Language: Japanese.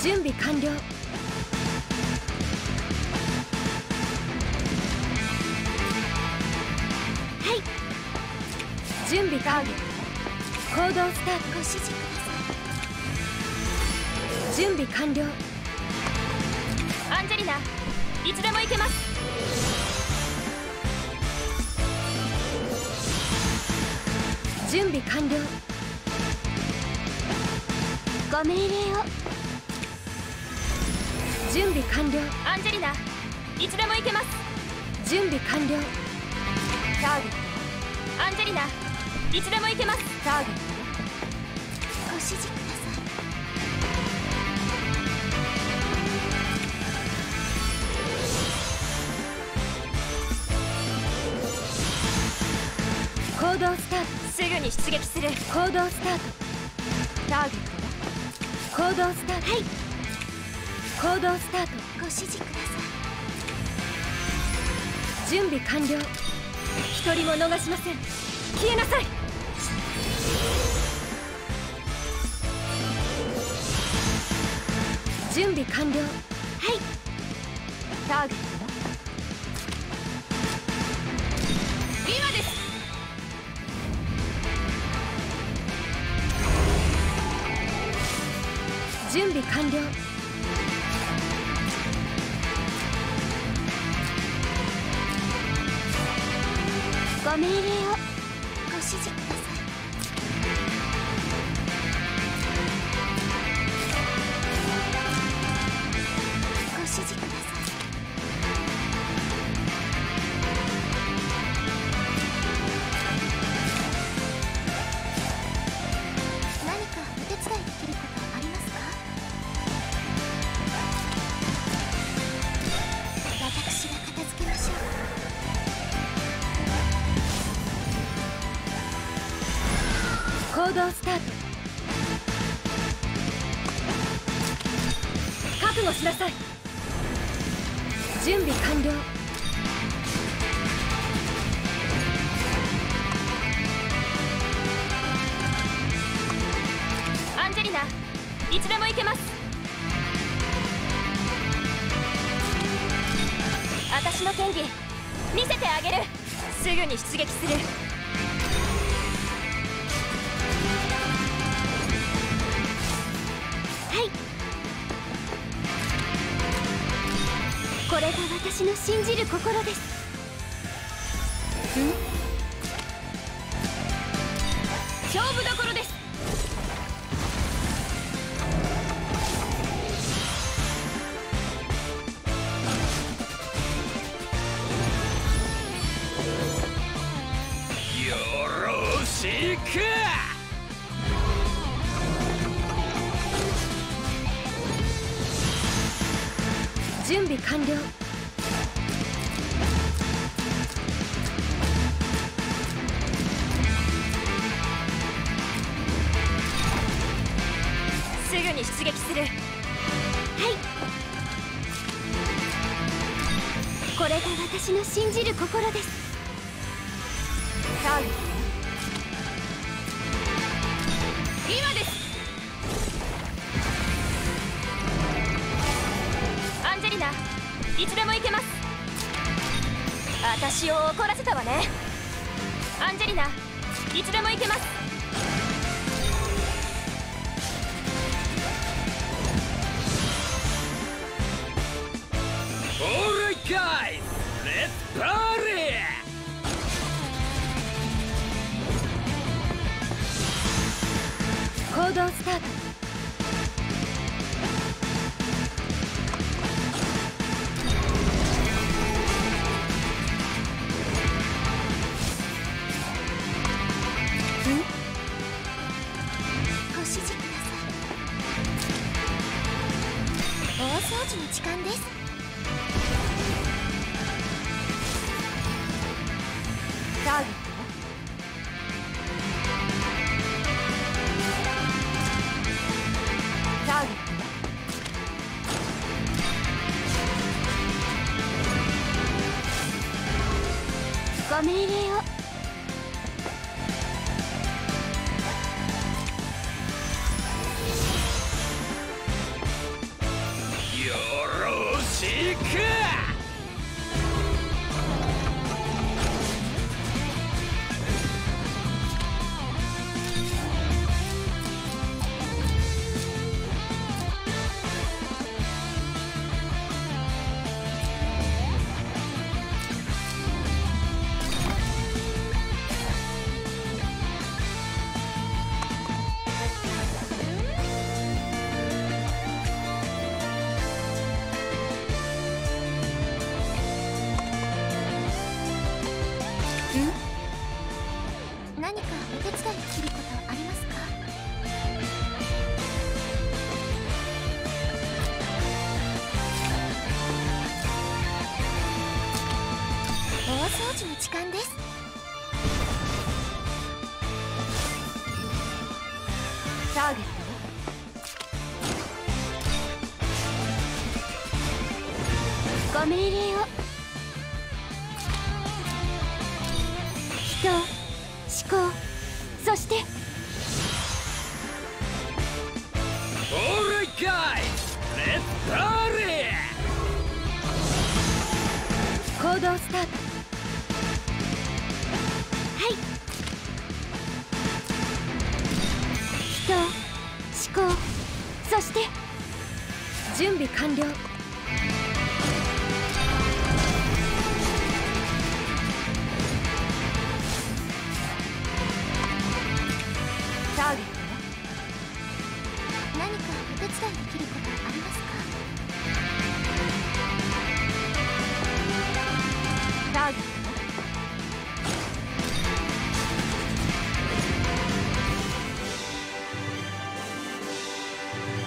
準備完了。はい。準備完了。行動スタート。ご指示ください。準備完了。アンジェリナ、いつでも行けます。準備完了。ご命令を。準備完了。アンジェリナ、いつでも行けます。準備完了。ターゲット。アンジェリナ、いつでも行けます。ターゲット。ご指示ください。行動スタート。すぐに出撃する。行動スタート。ターゲットは行動スタート。はい。行動スタート。ご指示ください。準備完了。一人も逃しません。消えなさい。準備完了。はい。ターゲットは今です。準備完了。ご命令を。ご指示ください。ご指示ください。何かお手伝いできることありますか？私が片付けましょう。行動スタート。覚悟しなさい。準備完了。アンジェリナ、いつでも行けます。私の剣技見せてあげる。すぐに出撃する。はい。これが私の信じる心です。勝負どころです。 よろしく。 準備完了。すぐに出撃する。はい。これが私の信じる心です。ターゲット。今です。アンジェリナ、いつでも行けます。私を怒らせたわね。アンジェリナ、いつでも行けます。 Alright guys, let's party! 行動スタート。ご指示ください。大掃除の時間です。ターゲットはターゲットはご命令を。 何かお手伝いできることありますか？大掃除の時間です。ターゲットご命令を。人、思考、そして Alright guys, let's party! 行動スタート。はい。人、思考、そして準備完了。ターゲットは何かお手伝いできることありますか？ターゲットは